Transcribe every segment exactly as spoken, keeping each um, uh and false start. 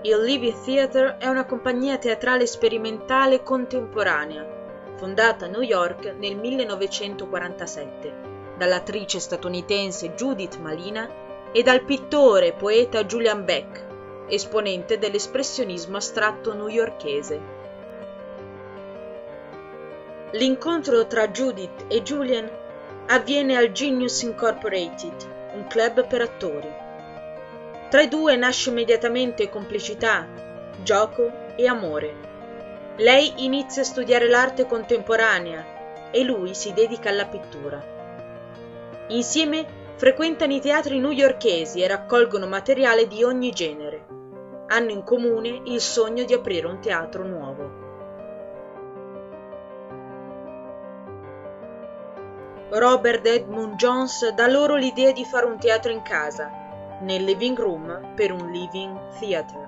Il Living Theatre è una compagnia teatrale sperimentale contemporanea, fondata a New York nel millenovecentoquarantasette dall'attrice statunitense Judith Malina e dal pittore e poeta Julian Beck, esponente dell'espressionismo astratto newyorkese. L'incontro tra Judith e Julian avviene al Genius Incorporated, un club per attori. Tra i due nasce immediatamente complicità, gioco e amore. Lei inizia a studiare l'arte contemporanea e lui si dedica alla pittura. Insieme frequentano i teatri newyorkesi e raccolgono materiale di ogni genere. Hanno in comune il sogno di aprire un teatro nuovo. Robert Edmund Jones dà loro l'idea di fare un teatro in casa, nel living room per un living theatre.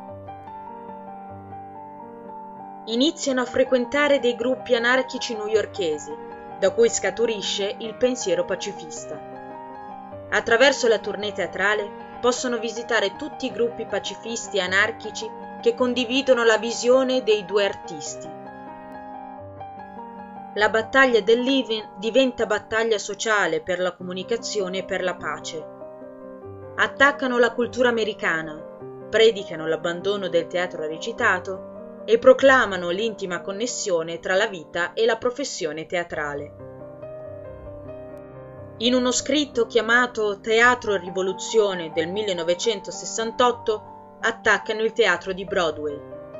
Iniziano a frequentare dei gruppi anarchici newyorkesi, da cui scaturisce il pensiero pacifista. Attraverso la tournée teatrale possono visitare tutti i gruppi pacifisti e anarchici che condividono la visione dei due artisti. La battaglia del living diventa battaglia sociale per la comunicazione e per la pace. Attaccano la cultura americana, predicano l'abbandono del teatro recitato e proclamano l'intima connessione tra la vita e la professione teatrale. In uno scritto chiamato Teatro e Rivoluzione del millenovecentosessantotto attaccano il teatro di Broadway.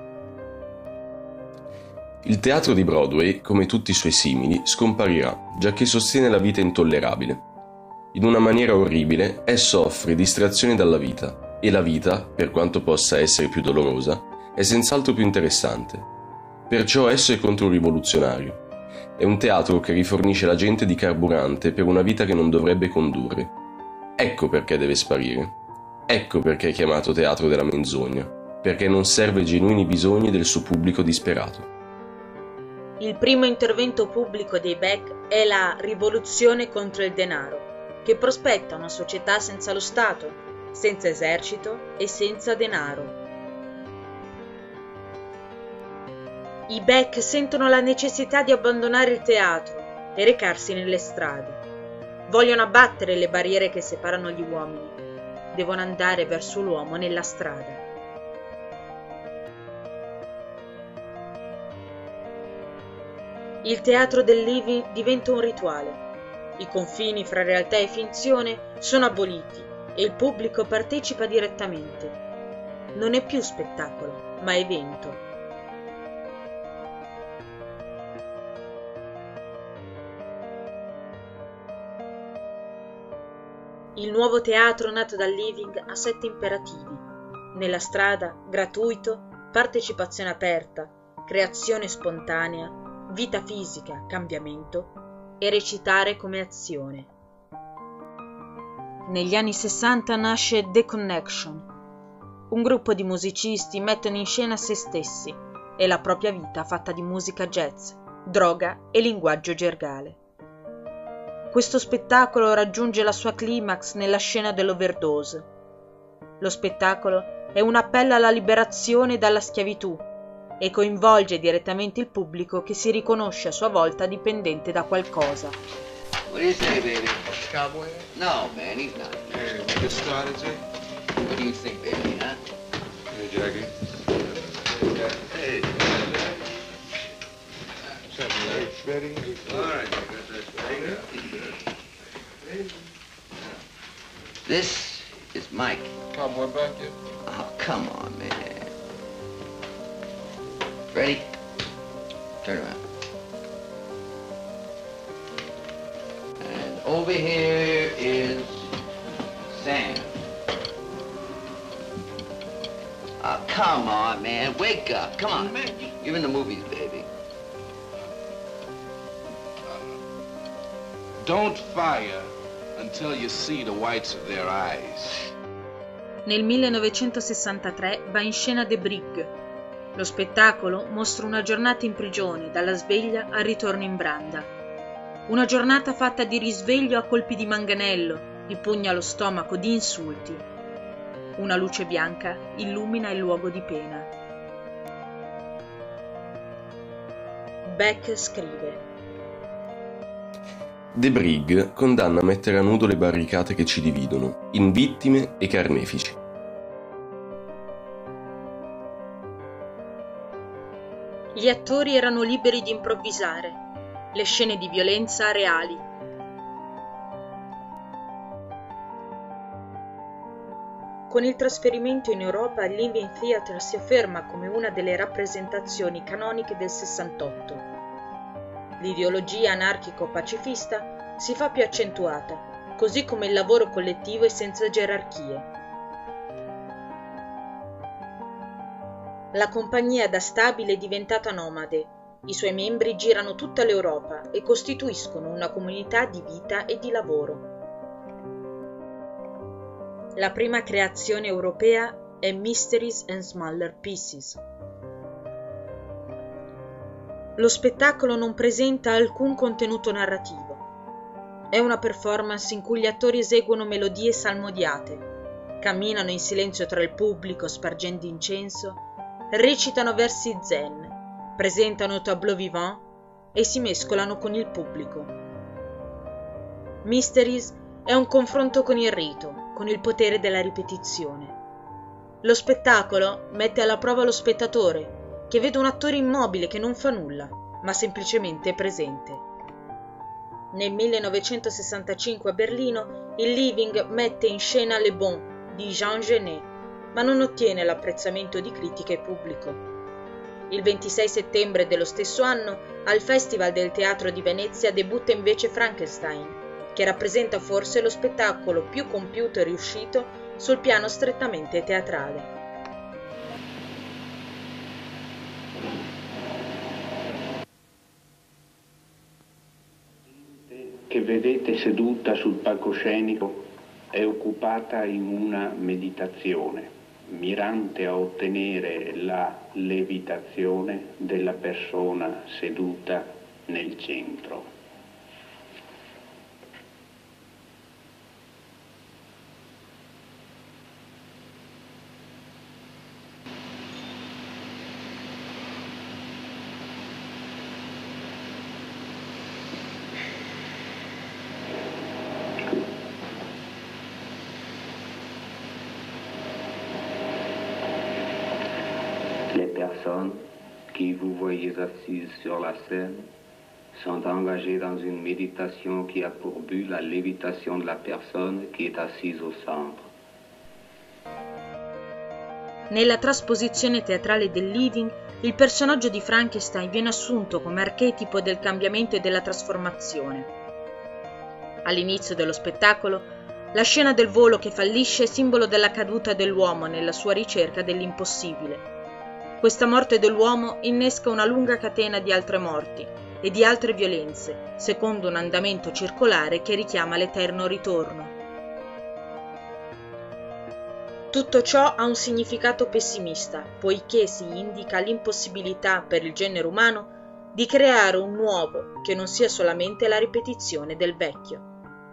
Il teatro di Broadway, come tutti i suoi simili, scomparirà, giacché sostiene la vita intollerabile. In una maniera orribile, esso offre distrazione dalla vita, e la vita, per quanto possa essere più dolorosa, è senz'altro più interessante. Perciò esso è controrivoluzionario. È un teatro che rifornisce la gente di carburante per una vita che non dovrebbe condurre. Ecco perché deve sparire. Ecco perché è chiamato teatro della menzogna, perché non serve ai genuini bisogni del suo pubblico disperato. Il primo intervento pubblico dei Beck è la rivoluzione contro il denaro, che prospetta una società senza lo Stato, senza esercito e senza denaro. I Beck sentono la necessità di abbandonare il teatro e recarsi nelle strade. Vogliono abbattere le barriere che separano gli uomini. Devono andare verso l'uomo nella strada. Il teatro del living diventa un rituale. I confini fra realtà e finzione sono aboliti e il pubblico partecipa direttamente. Non è più spettacolo, ma evento. Il nuovo teatro nato dal living ha sette imperativi. Nella strada, gratuito, partecipazione aperta, creazione spontanea, vita fisica, cambiamento e recitare come azione. Negli anni sessanta nasce The Connection. Un gruppo di musicisti mettono in scena se stessi e la propria vita fatta di musica jazz, droga e linguaggio gergale. Questo spettacolo raggiunge la sua climax nella scena dell'overdose. Lo spettacolo è un appello alla liberazione dalla schiavitù e coinvolge direttamente il pubblico che si riconosce a sua volta dipendente da qualcosa. What do you say, baby? Cowboy? No, man, he's not. Hey, we get started, Jay? What do you think, baby, huh? Hey, Jackie. Hey. What's happening, ready? All right. This is Mike. Cowboy back yet? Oh, come on, man. Ready? Turn around. And over here is Sam. Oh, come on, man. Wake up. Come on. You're in the movies, baby. Don't fire until you see the whites of their eyes. Nel millenovecentosessantatré va in scena The Brig. Lo spettacolo mostra una giornata in prigione, dalla sveglia al ritorno in branda. Una giornata fatta di risveglio a colpi di manganello, di pugni allo stomaco, di insulti. Una luce bianca illumina il luogo di pena. Beck scrive: De Brig condanna a mettere a nudo le barricate che ci dividono, in vittime e carnefici. Gli attori erano liberi di improvvisare, le scene di violenza reali. Con il trasferimento in Europa, il Living Theatre si afferma come una delle rappresentazioni canoniche del sessantotto. L'ideologia anarchico-pacifista si fa più accentuata, così come il lavoro collettivo e senza gerarchie. La compagnia da stabile è diventata nomade, i suoi membri girano tutta l'Europa e costituiscono una comunità di vita e di lavoro. La prima creazione europea è Mysteries and Smaller Pieces. Lo spettacolo non presenta alcun contenuto narrativo. È una performance in cui gli attori eseguono melodie salmodiate, camminano in silenzio tra il pubblico spargendo incenso, recitano versi zen, presentano tableau vivant e si mescolano con il pubblico. Mysteries è un confronto con il rito, con il potere della ripetizione. Lo spettacolo mette alla prova lo spettatore, che vede un attore immobile che non fa nulla, ma semplicemente è presente. Nel millenovecentosessantacinque a Berlino, il Living mette in scena Le Bon di Jean Genet, ma non ottiene l'apprezzamento di critica e pubblico. Il ventisei settembre dello stesso anno, al Festival del Teatro di Venezia debutta invece Frankenstein, che rappresenta forse lo spettacolo più compiuto e riuscito sul piano strettamente teatrale. Che vedete seduta sul palcoscenico è occupata in una meditazione mirante a ottenere la levitazione della persona seduta nel centro. Les personnes qui vous voyez assises sur la scène sont engagées dans une méditation qui a pour but la lévitation de la personne qui est assise au centre. Nella trasposizione teatrale del Living, il personaggio di Frankenstein viene assunto come archetipo del cambiamento e della trasformazione. All'inizio dello spettacolo, la scena del volo che fallisce è simbolo della caduta dell'uomo nella sua ricerca dell'impossibile. Questa morte dell'uomo innesca una lunga catena di altre morti e di altre violenze, secondo un andamento circolare che richiama l'eterno ritorno. Tutto ciò ha un significato pessimista, poiché si indica l'impossibilità per il genere umano di creare un nuovo che non sia solamente la ripetizione del vecchio.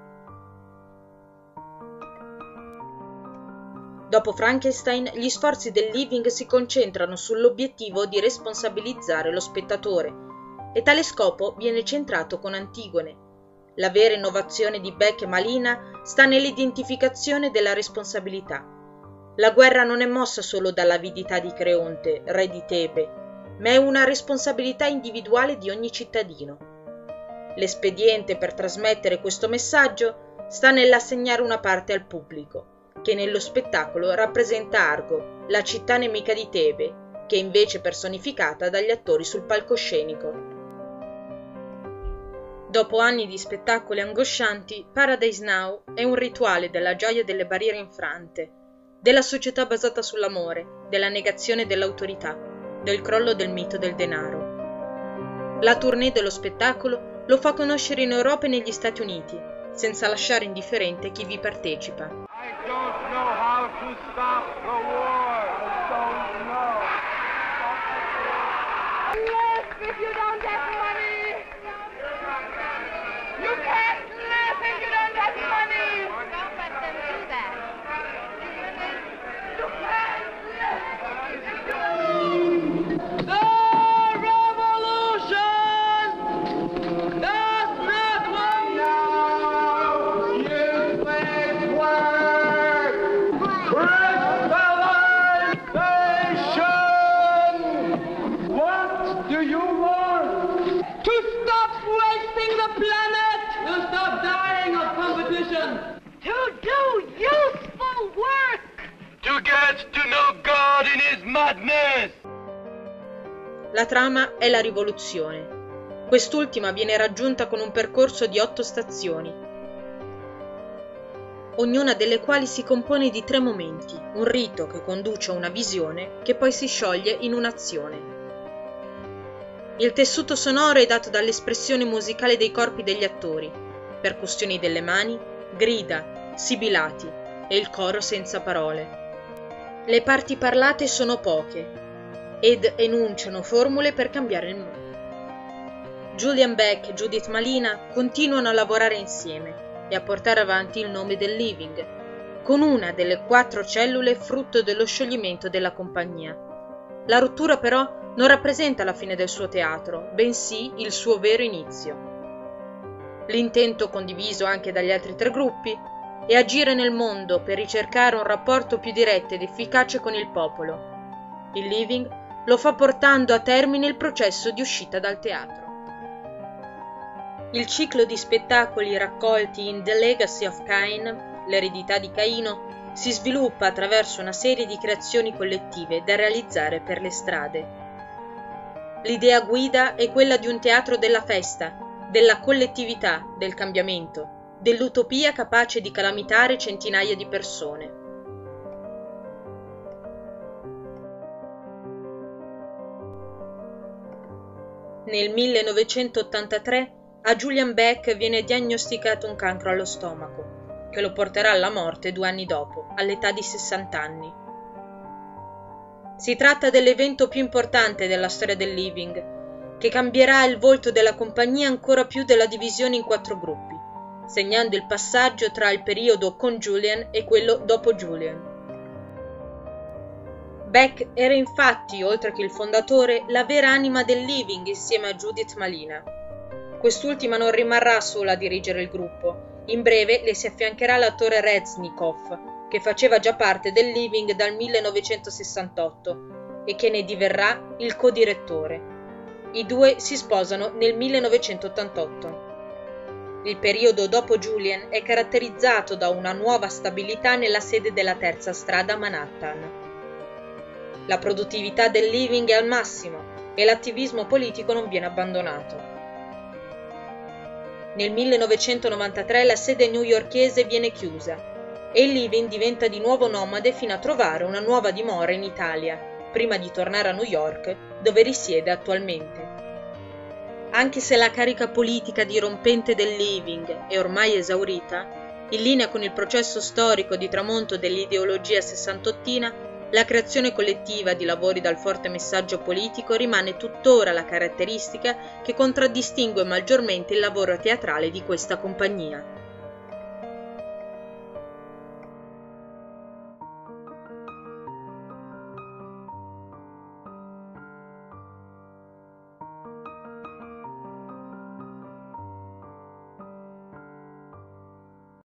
Dopo Frankenstein, gli sforzi del Living si concentrano sull'obiettivo di responsabilizzare lo spettatore, e tale scopo viene centrato con Antigone. La vera innovazione di Beck e Malina sta nell'identificazione della responsabilità. La guerra non è mossa solo dall'avidità di Creonte, re di Tebe, ma è una responsabilità individuale di ogni cittadino. L'espediente per trasmettere questo messaggio sta nell'assegnare una parte al pubblico, che nello spettacolo rappresenta Argo, la città nemica di Tebe, che è invece personificata dagli attori sul palcoscenico. Dopo anni di spettacoli angoscianti, Paradise Now è un rituale della gioia delle barriere infrante, della società basata sull'amore, della negazione dell'autorità, del crollo del mito del denaro. La tournée dello spettacolo lo fa conoscere in Europa e negli Stati Uniti, senza lasciare indifferente chi vi partecipa. I don't know how to stop the war. I don't know. Live if you don't have money. You can't live if you don't have money. Don't let them do that. do you want? To stop wasting the planet! To stop dying of competition! To do useful work! To get to know God in His madness! La trama è la rivoluzione. Quest'ultima viene raggiunta con un percorso di otto stazioni, ognuna delle quali si compone di tre momenti, un rito che conduce a una visione che poi si scioglie in un'azione. Il tessuto sonoro è dato dall'espressione musicale dei corpi degli attori, percussioni delle mani, grida, sibilati e il coro senza parole. Le parti parlate sono poche ed enunciano formule per cambiare il mondo. Julian Beck e Judith Malina continuano a lavorare insieme e a portare avanti il nome del Living, con una delle quattro cellule frutto dello scioglimento della compagnia. La rottura però non rappresenta la fine del suo teatro, bensì il suo vero inizio. L'intento, condiviso anche dagli altri tre gruppi, è agire nel mondo per ricercare un rapporto più diretto ed efficace con il popolo. Il Living lo fa portando a termine il processo di uscita dal teatro. Il ciclo di spettacoli raccolti in The Legacy of Cain, l'eredità di Caino, si sviluppa attraverso una serie di creazioni collettive da realizzare per le strade. L'idea guida è quella di un teatro della festa, della collettività, del cambiamento, dell'utopia capace di calamitare centinaia di persone. Nel millenovecentottantatré a Julian Beck viene diagnosticato un cancro allo stomaco, che lo porterà alla morte due anni dopo, all'età di sessanta anni. Si tratta dell'evento più importante della storia del Living, che cambierà il volto della compagnia ancora più della divisione in quattro gruppi, segnando il passaggio tra il periodo con Julian e quello dopo Julian. Beck era infatti, oltre che il fondatore, la vera anima del Living insieme a Judith Malina. Quest'ultima non rimarrà sola a dirigere il gruppo. In breve le si affiancherà l'attore Reznikov, che faceva già parte del Living dal millenovecentosessantotto e che ne diverrà il co-direttore. I due si sposano nel millenovecentottantotto. Il periodo dopo Julian è caratterizzato da una nuova stabilità nella sede della Terza Strada a Manhattan. La produttività del Living è al massimo e l'attivismo politico non viene abbandonato. Nel millenovecentonovantatré la sede newyorkese viene chiusa e il Living diventa di nuovo nomade fino a trovare una nuova dimora in Italia, prima di tornare a New York, dove risiede attualmente. Anche se la carica politica dirompente del Living è ormai esaurita, in linea con il processo storico di tramonto dell'ideologia sessantottina, la creazione collettiva di lavori dal forte messaggio politico rimane tuttora la caratteristica che contraddistingue maggiormente il lavoro teatrale di questa compagnia.